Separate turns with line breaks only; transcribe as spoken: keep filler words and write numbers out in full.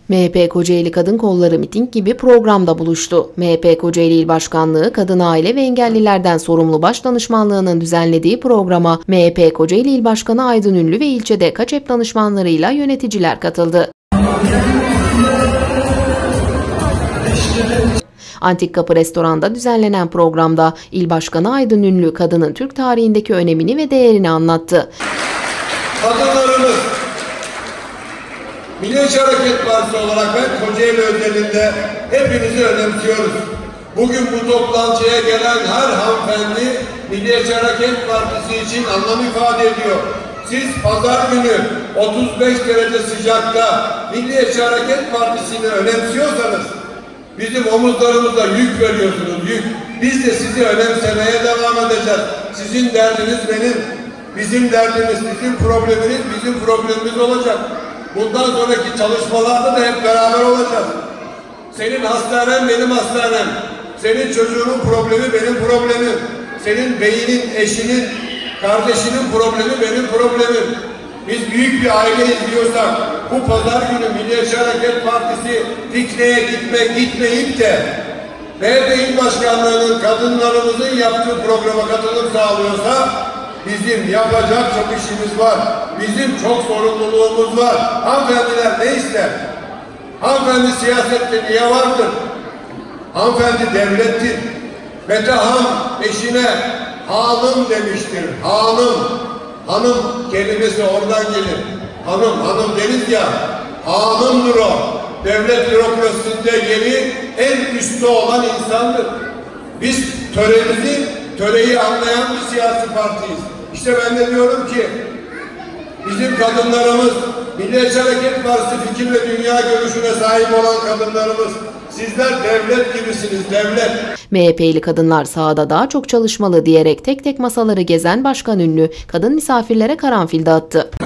M H P Kocaeli Kadın Kolları miting gibi programda buluştu. M H P Kocaeli İl Başkanlığı Kadın Aile ve Engellilerden Sorumlu Başdanışmanlığı'nın düzenlediği programa M H P Kocaeli İl Başkanı Aydın Ünlü ve ilçede KAÇEP danışmanlarıyla yöneticiler katıldı. Antik Kapı Restoran'da düzenlenen programda İl Başkanı Aydın Ünlü kadının Türk tarihindeki önemini ve değerini anlattı.
Kadınlarımız, Milliyetçi Hareket Partisi olarak ben Kocaeli özelinde hepinizi önemsiyoruz. Bugün bu toplantıya gelen her hanımefendi Milliyetçi Hareket Partisi için anlam ifade ediyor. Siz pazar günü otuz beş derece sıcakta Milliyetçi Hareket Partisi'ni önemsiyorsanız bizim omuzlarımıza yük veriyorsunuz, yük. Biz de sizi önemsemeye devam edeceğiz. Sizin derdiniz benim, bizim derdimiz, sizin probleminiz bizim problemimiz olacak. Bundan sonraki çalışmalarda da hep beraber olacağız. Senin hastanen benim hastanem. Senin çocuğunun problemi benim problemim. Senin beyinin, eşinin, kardeşinin problemi benim problemim. Biz büyük bir aile izliyorsak bu pazar günü Milliyetçi Hareket Partisi pikniğe gitme, gitmeyip de M H P İl Başkanlığı'nın kadınlarımızın yaptığı programa katılım sağlıyorsa bizim yapacak çok işimiz var. Bizim çok sorumluluğumuz var. Hanımefendiler ne ister? Hanımefendi siyasette niye vardır? Hanımefendi devlettir. Mete Han eşine hanım demiştir. Hanım. Hanım kelimesi oradan gelir. Hanım, hanım deriz ya. Hanımdır o. Devlet bürokrasisinde yeri en üstte olan insandır. Biz töremizi, töreyi anlayan bir siyasi partiyiz. İşte ben de diyorum ki bizim kadınlarımız, Milliyetçi Hareket Partisi fikir ve dünya görüşüne sahip olan kadınlarımız, sizler devlet gibisiniz, devlet.
M H P'li kadınlar sahada daha çok çalışmalı diyerek tek tek masaları gezen Başkan Ünlü, kadın misafirlere karanfil dağıttı.